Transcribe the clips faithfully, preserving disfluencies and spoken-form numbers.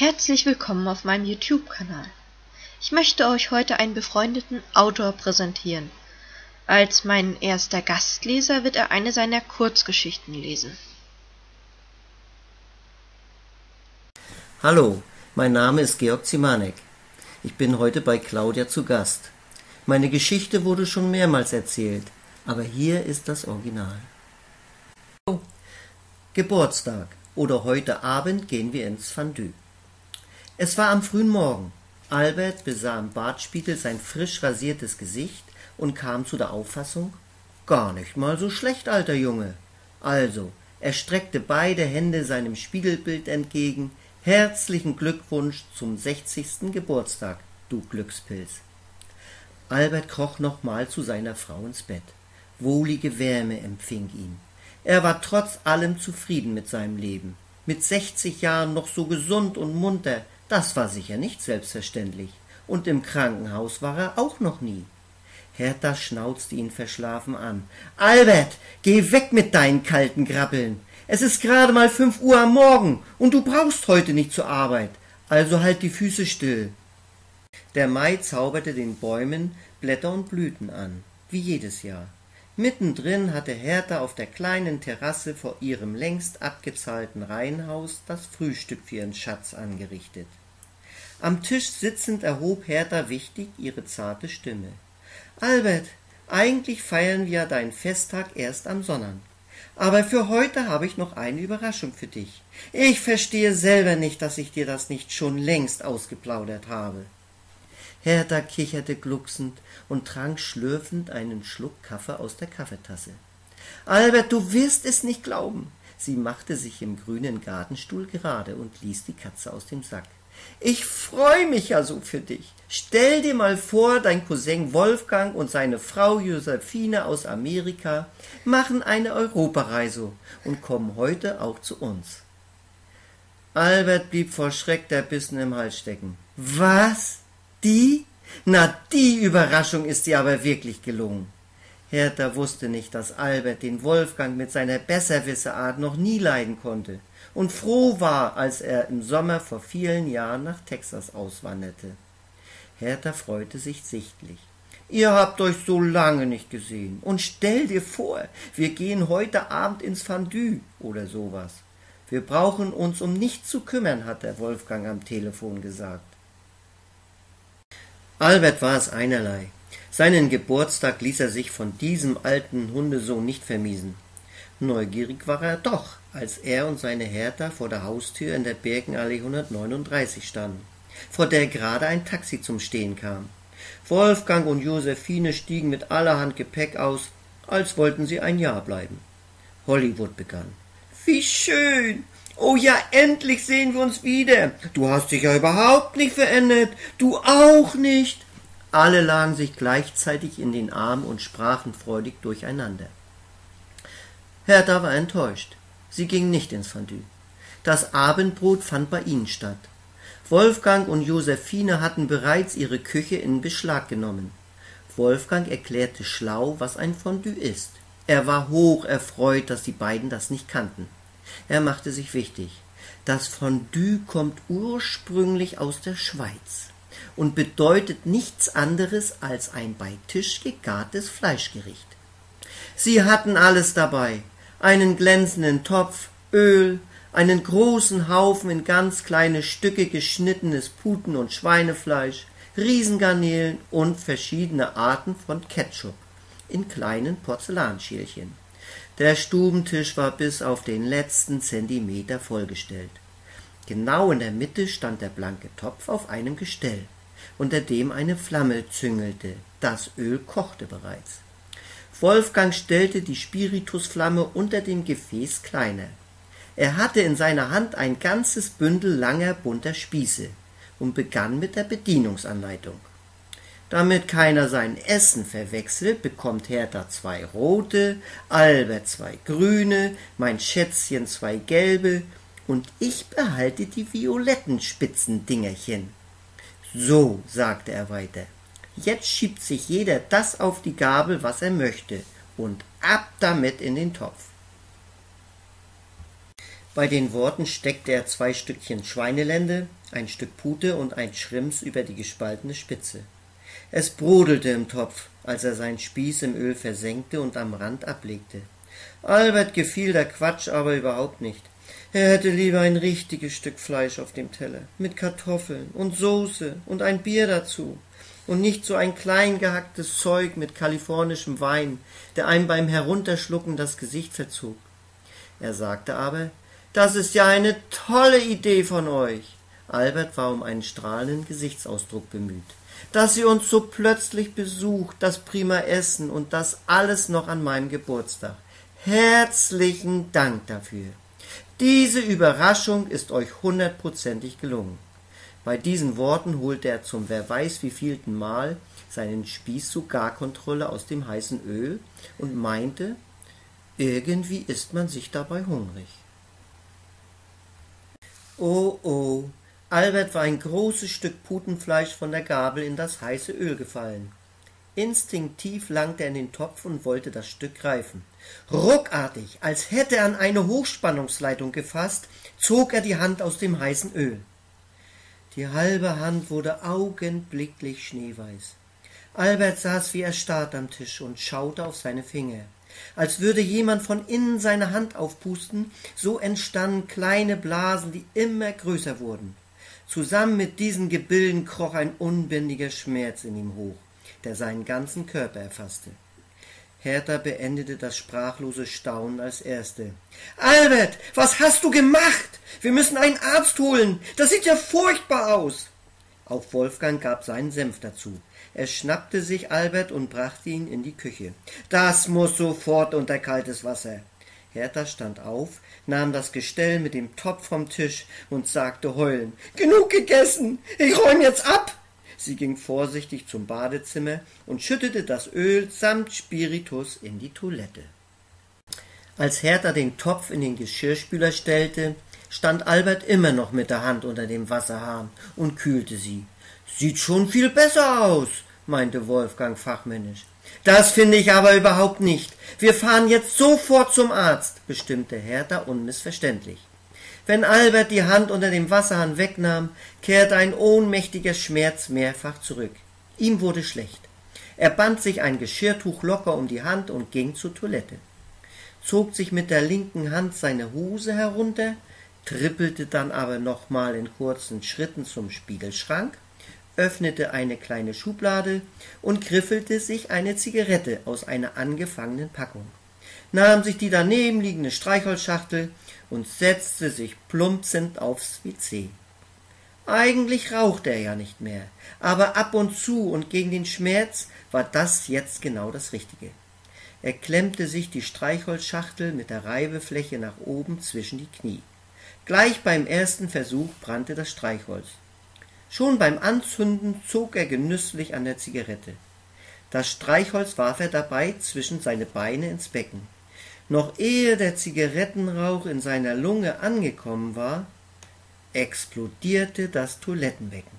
Herzlich willkommen auf meinem YouTube-Kanal. Ich möchte euch heute einen befreundeten Autor präsentieren. Als mein erster Gastleser wird er eine seiner Kurzgeschichten lesen. Hallo, mein Name ist Georg Zimanek. Ich bin heute bei Claudia zu Gast. Meine Geschichte wurde schon mehrmals erzählt, aber hier ist das Original. Oh. Geburtstag oder heute Abend gehen wir ins Fondue. Es war am frühen Morgen. Albert besah im Bartspiegel sein frisch rasiertes Gesicht und kam zu der Auffassung, gar nicht mal so schlecht, alter Junge. Also, er streckte beide Hände seinem Spiegelbild entgegen. Herzlichen Glückwunsch zum sechzigsten Geburtstag, du Glückspilz. Albert kroch nochmal zu seiner Frau ins Bett. Wohlige Wärme empfing ihn. Er war trotz allem zufrieden mit seinem Leben. Mit sechzig Jahren noch so gesund und munter, das war sicher nicht selbstverständlich. Und im Krankenhaus war er auch noch nie. Hertha schnauzte ihn verschlafen an. »Albert, geh weg mit deinen kalten Grappeln! Es ist gerade mal fünf Uhr am Morgen und du brauchst heute nicht zur Arbeit, also halt die Füße still.« Der Mai zauberte den Bäumen Blätter und Blüten an, wie jedes Jahr. Mittendrin hatte Hertha auf der kleinen Terrasse vor ihrem längst abgezahlten Reihenhaus das Frühstück für ihren Schatz angerichtet. Am Tisch sitzend erhob Hertha wichtig ihre zarte Stimme. »Albert, eigentlich feiern wir deinen Festtag erst am Sonntag. Aber für heute habe ich noch eine Überraschung für dich. Ich verstehe selber nicht, dass ich dir das nicht schon längst ausgeplaudert habe.« Hertha kicherte glucksend und trank schlürfend einen Schluck Kaffee aus der Kaffeetasse. »Albert, du wirst es nicht glauben!« Sie machte sich im grünen Gartenstuhl gerade und ließ die Katze aus dem Sack. »Ich freue mich ja so für dich. Stell dir mal vor, dein Cousin Wolfgang und seine Frau Josephine aus Amerika machen eine Europareise und kommen heute auch zu uns.« Albert blieb vor Schreck der Bissen im Hals stecken. »Was? Die? Na, die Überraschung ist dir aber wirklich gelungen.« Hertha wusste nicht, dass Albert den Wolfgang mit seiner Besserwisserart noch nie leiden konnte und froh war, als er im Sommer vor vielen Jahren nach Texas auswanderte. Hertha freute sich sichtlich. »Ihr habt euch so lange nicht gesehen. Und stell dir vor, wir gehen heute Abend ins Fondue oder sowas. Wir brauchen uns um nichts zu kümmern«, hat der Wolfgang am Telefon gesagt. Albert war es einerlei. Seinen Geburtstag ließ er sich von diesem alten Hundesohn nicht vermiesen. Neugierig war er doch, als er und seine Hertha vor der Haustür in der Birkenallee hundertneununddreißig standen, vor der gerade ein Taxi zum Stehen kam. Wolfgang und Josephine stiegen mit allerhand Gepäck aus, als wollten sie ein Jahr bleiben. Hollywood begann. »Wie schön! Oh ja, endlich sehen wir uns wieder! Du hast dich ja überhaupt nicht verändert! Du auch nicht!« Alle lagen sich gleichzeitig in den Armen und sprachen freudig durcheinander. Hertha war enttäuscht. Sie ging nicht ins Fondue. Das Abendbrot fand bei ihnen statt. Wolfgang und Josephine hatten bereits ihre Küche in Beschlag genommen. Wolfgang erklärte schlau, was ein Fondue ist. Er war hoch erfreut, dass die beiden das nicht kannten. Er machte sich wichtig. Das Fondue kommt ursprünglich aus der Schweiz und bedeutet nichts anderes als ein bei Tisch gegartes Fleischgericht. Sie hatten alles dabei: einen glänzenden Topf, Öl, einen großen Haufen in ganz kleine Stücke geschnittenes Puten- und Schweinefleisch, Riesengarnelen und verschiedene Arten von Ketchup in kleinen Porzellanschälchen. Der Stubentisch war bis auf den letzten Zentimeter vollgestellt. Genau in der Mitte stand der blanke Topf auf einem Gestell, unter dem eine Flamme züngelte. Das Öl kochte bereits. Wolfgang stellte die Spiritusflamme unter dem Gefäß kleiner. Er hatte in seiner Hand ein ganzes Bündel langer bunter Spieße und begann mit der Bedienungsanleitung. Damit keiner sein Essen verwechselt, bekommt Hertha zwei rote, Albert zwei grüne, mein Schätzchen zwei gelbe und ich behalte die violetten Spitzendingerchen. »So«, sagte er weiter, »jetzt schiebt sich jeder das auf die Gabel, was er möchte, und ab damit in den Topf.« Bei den Worten steckte er zwei Stückchen Schweinelende, ein Stück Pute und ein Schrimps über die gespaltene Spitze. Es brodelte im Topf, als er seinen Spieß im Öl versenkte und am Rand ablegte. Albert gefiel der Quatsch aber überhaupt nicht. Er hätte lieber ein richtiges Stück Fleisch auf dem Teller, mit Kartoffeln und Soße und ein Bier dazu, und nicht so ein klein gehacktes Zeug mit kalifornischem Wein, der einem beim Herunterschlucken das Gesicht verzog. Er sagte aber, »Das ist ja eine tolle Idee von euch.« Albert war um einen strahlenden Gesichtsausdruck bemüht. »Dass ihr uns so plötzlich besucht, das prima Essen und das alles noch an meinem Geburtstag. Herzlichen Dank dafür. Diese Überraschung ist euch hundertprozentig gelungen.« Bei diesen Worten holte er zum wer weiß wievielten Mal seinen Spieß zur Garkontrolle aus dem heißen Öl und meinte, irgendwie ist man sich dabei hungrig. Oh, oh, Albert war ein großes Stück Putenfleisch von der Gabel in das heiße Öl gefallen. Instinktiv langte er in den Topf und wollte das Stück greifen. Ruckartig, als hätte er an eine Hochspannungsleitung gefasst, zog er die Hand aus dem heißen Öl. Die halbe Hand wurde augenblicklich schneeweiß. Albert saß wie erstarrt am Tisch und schaute auf seine Finger. Als würde jemand von innen seine Hand aufpusten, so entstanden kleine Blasen, die immer größer wurden. Zusammen mit diesen Gebilden kroch ein unbändiger Schmerz in ihm hoch, der seinen ganzen Körper erfasste. Hertha beendete das sprachlose Staunen als Erste. »Albert, was hast du gemacht? Wir müssen einen Arzt holen. Das sieht ja furchtbar aus.« Auch Wolfgang gab seinen Senf dazu. Er schnappte sich Albert und brachte ihn in die Küche. »Das muss sofort unter kaltes Wasser.« Hertha stand auf, nahm das Gestell mit dem Topf vom Tisch und sagte heulend, »Genug gegessen, ich räume jetzt ab!« Sie ging vorsichtig zum Badezimmer und schüttete das Öl samt Spiritus in die Toilette. Als Hertha den Topf in den Geschirrspüler stellte, stand Albert immer noch mit der Hand unter dem Wasserhahn und kühlte sie. »Sieht schon viel besser aus«, meinte Wolfgang fachmännisch. »Das finde ich aber überhaupt nicht. Wir fahren jetzt sofort zum Arzt«, bestimmte Hertha unmissverständlich. Wenn Albert die Hand unter dem Wasserhahn wegnahm, kehrte ein ohnmächtiger Schmerz mehrfach zurück. Ihm wurde schlecht. Er band sich ein Geschirrtuch locker um die Hand und ging zur Toilette, zog sich mit der linken Hand seine Hose herunter, trippelte dann aber nochmal in kurzen Schritten zum Spiegelschrank, öffnete eine kleine Schublade und griffelte sich eine Zigarette aus einer angefangenen Packung, nahm sich die daneben liegende Streichholzschachtel und setzte sich plumpsend aufs W C. Eigentlich rauchte er ja nicht mehr, aber ab und zu und gegen den Schmerz war das jetzt genau das Richtige. Er klemmte sich die Streichholzschachtel mit der Reibefläche nach oben zwischen die Knie. Gleich beim ersten Versuch brannte das Streichholz. Schon beim Anzünden zog er genüsslich an der Zigarette. Das Streichholz warf er dabei zwischen seine Beine ins Becken. Noch ehe der Zigarettenrauch in seiner Lunge angekommen war, explodierte das Toilettenbecken.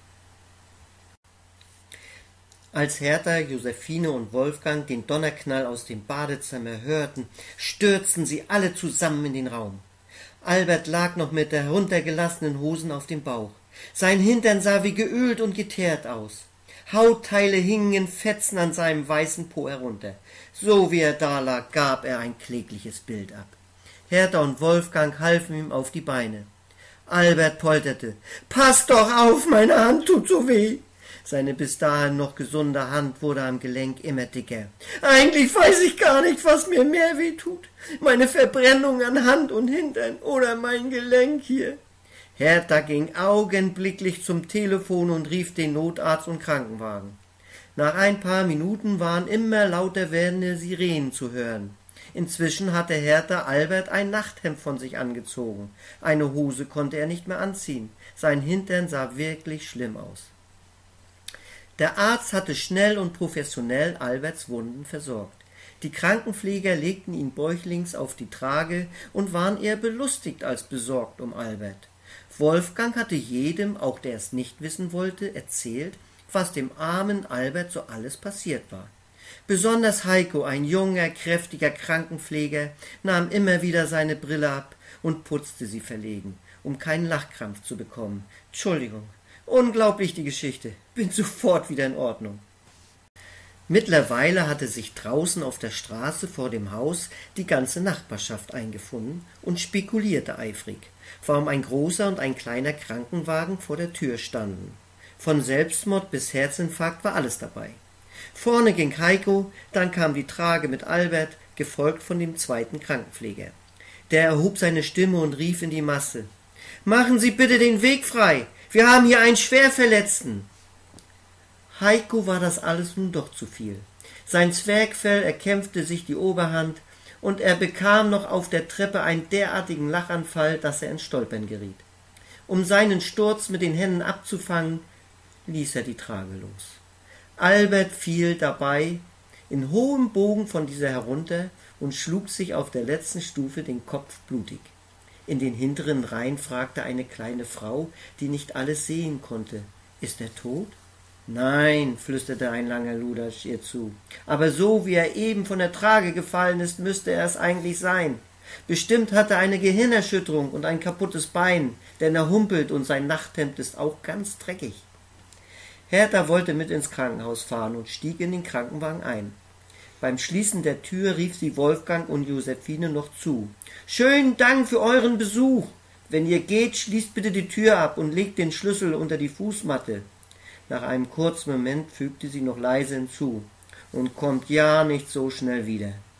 Als Hertha, Josephine und Wolfgang den Donnerknall aus dem Badezimmer hörten, stürzten sie alle zusammen in den Raum. Albert lag noch mit der heruntergelassenen Hosen auf dem Bauch. Sein Hintern sah wie geölt und geteert aus. Hautteile hingen in Fetzen an seinem weißen Po herunter. So wie er da lag, gab er ein klägliches Bild ab. Hertha und Wolfgang halfen ihm auf die Beine. Albert polterte. »Pass doch auf, meine Hand tut so weh!« Seine bis dahin noch gesunde Hand wurde am Gelenk immer dicker. »Eigentlich weiß ich gar nicht, was mir mehr weh tut. Meine Verbrennung an Hand und Hintern oder mein Gelenk hier.« Hertha ging augenblicklich zum Telefon und rief den Notarzt und Krankenwagen. Nach ein paar Minuten waren immer lauter werdende Sirenen zu hören. Inzwischen hatte Hertha Albert ein Nachthemd von sich angezogen. Eine Hose konnte er nicht mehr anziehen. Sein Hintern sah wirklich schlimm aus. Der Arzt hatte schnell und professionell Alberts Wunden versorgt. Die Krankenpfleger legten ihn bäuchlings auf die Trage und waren eher belustigt als besorgt um Albert. Wolfgang hatte jedem, auch der es nicht wissen wollte, erzählt, was dem armen Albert so alles passiert war. Besonders Heiko, ein junger, kräftiger Krankenpfleger, nahm immer wieder seine Brille ab und putzte sie verlegen, um keinen Lachkrampf zu bekommen. Entschuldigung, unglaublich die Geschichte, bin sofort wieder in Ordnung. Mittlerweile hatte sich draußen auf der Straße vor dem Haus die ganze Nachbarschaft eingefunden und spekulierte eifrig, warum ein großer und ein kleiner Krankenwagen vor der Tür standen. Von Selbstmord bis Herzinfarkt war alles dabei. Vorne ging Heiko, dann kam die Trage mit Albert, gefolgt von dem zweiten Krankenpfleger. Der erhob seine Stimme und rief in die Masse: »Machen Sie bitte den Weg frei! Wir haben hier einen Schwerverletzten!« Heiko war das alles nun doch zu viel. Sein Zwergfell erkämpfte sich die Oberhand, und er bekam noch auf der Treppe einen derartigen Lachanfall, dass er ins Stolpern geriet. Um seinen Sturz mit den Händen abzufangen, ließ er die Trage los. Albert fiel dabei in hohem Bogen von dieser herunter und schlug sich auf der letzten Stufe den Kopf blutig. In den hinteren Reihen fragte eine kleine Frau, die nicht alles sehen konnte: »Ist er tot?« »Nein«, flüsterte ein langer Ludersch ihr zu, »aber so wie er eben von der Trage gefallen ist, müsste er es eigentlich sein. Bestimmt hat er eine Gehirnerschütterung und ein kaputtes Bein, denn er humpelt und sein Nachthemd ist auch ganz dreckig.« Hertha wollte mit ins Krankenhaus fahren und stieg in den Krankenwagen ein. Beim Schließen der Tür rief sie Wolfgang und Josephine noch zu: »Schönen Dank für euren Besuch. Wenn ihr geht, schließt bitte die Tür ab und legt den Schlüssel unter die Fußmatte.« Nach einem kurzen Moment fügte sie noch leise hinzu: »Und kommt ja nicht so schnell wieder.«